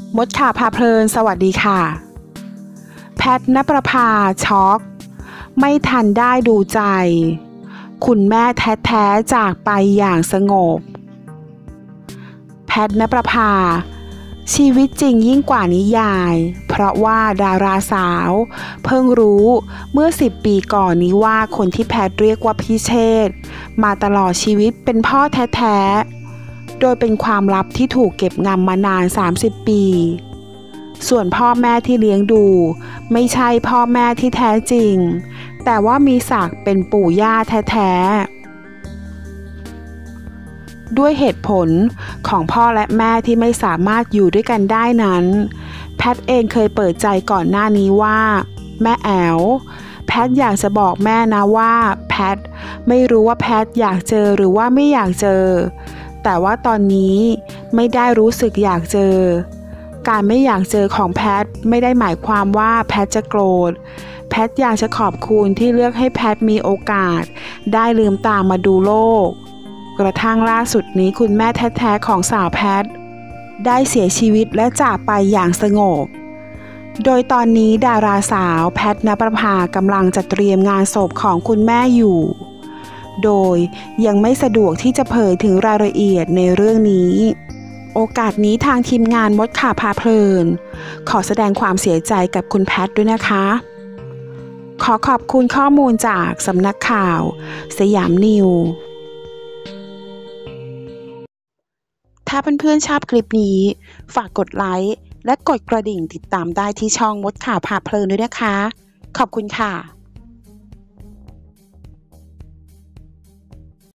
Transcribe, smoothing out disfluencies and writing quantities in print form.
มดข่าวพาเพลินสวัสดีค่ะแพทณประภาช็อกไม่ทันได้ดูใจคุณแม่แท้ๆจากไปอย่างสงบแพทณประภาชีวิตจริงยิ่งกว่านิยายเพราะว่าดาราสาวเพิ่งรู้เมื่อ10 ปีก่อนนี้ว่าคนที่แพทเรียกว่าพี่เชษฐ์มาตลอดชีวิตเป็นพ่อแท้ๆโดยเป็นความลับที่ถูกเก็บงำมานาน30 ปีส่วนพ่อแม่ที่เลี้ยงดูไม่ใช่พ่อแม่ที่แท้จริงแต่ว่ามีศักดิ์เป็นปู่ย่าแท้ๆด้วยเหตุผลของพ่อและแม่ที่ไม่สามารถอยู่ด้วยกันได้นั้นแพทเองเคยเปิดใจก่อนหน้านี้ว่าแม่แอ๋วแพทอยากจะบอกแม่นะว่าแพทไม่รู้ว่าแพทอยากเจอหรือว่าไม่อยากเจอแต่ว่าตอนนี้ไม่ได้รู้สึกอยากเจอการไม่อยากเจอของแพทไม่ได้หมายความว่าแพทจะโกรธแพทอยากจะขอบคุณที่เลือกให้แพทมีโอกาสได้ลืมตามาดูโลกกระทั่งล่าสุดนี้คุณแม่แท้ๆของสาวแพทได้เสียชีวิตและจากไปอย่างสงบโดยตอนนี้ดาราสาวแพทณประภากำลังจัดเตรียมงานศพของคุณแม่อยู่โดยยังไม่สะดวกที่จะเผยถึงรายละเอียดในเรื่องนี้โอกาสนี้ทางทีมงานมดข่าวพาเพลินขอแสดงความเสียใจกับคุณแพทด้วยนะคะขอขอบคุณข้อมูลจากสำนักข่าวสยามนิวถ้าเพื่อนๆชอบคลิปนี้ฝากกดไลค์และกดกระดิ่งติดตามได้ที่ช่องมดข่าวพาเพลินด้วยนะคะขอบคุณค่ะ